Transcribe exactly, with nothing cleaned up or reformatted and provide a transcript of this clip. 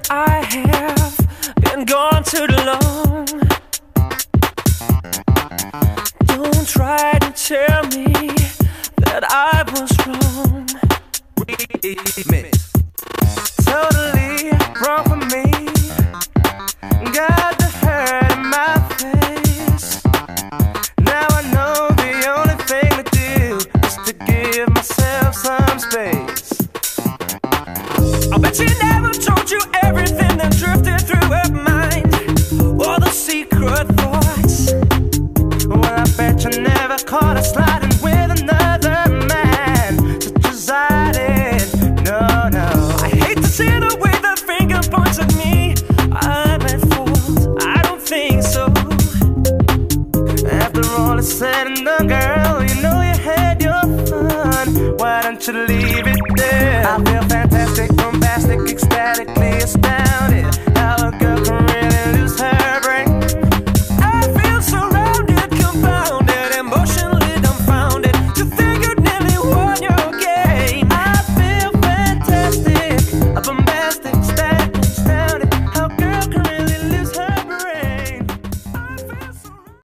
I have been gone too long. Don't try to tell me that I was wrong. Totally wrong for me. Got the hurt in my face. Now I know the only thing to do is to give myself some space. I bet she never told you everything that drifted through her mind, all the secret thoughts. Well, I bet you never caught a slide.